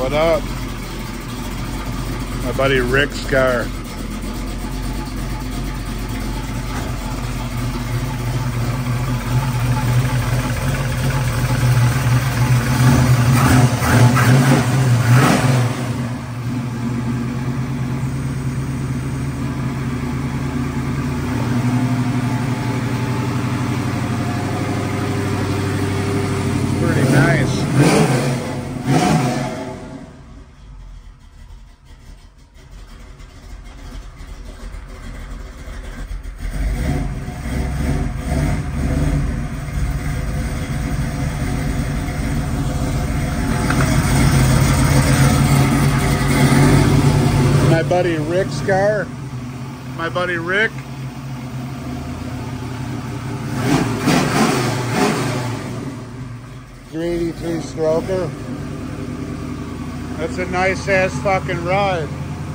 What up? My buddy Rick's car. Pretty nice. My buddy Rick's car. My buddy Rick. .383 stroker. That's a nice ass fucking ride.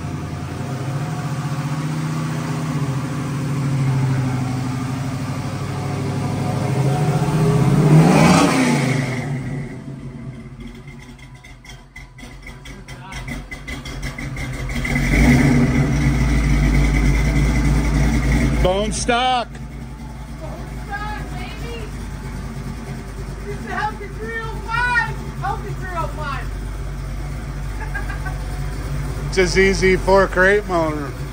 Bone stock. Bone stock, baby. It's a healthy 305. Healthy 305. It's a ZZ4 crate motor.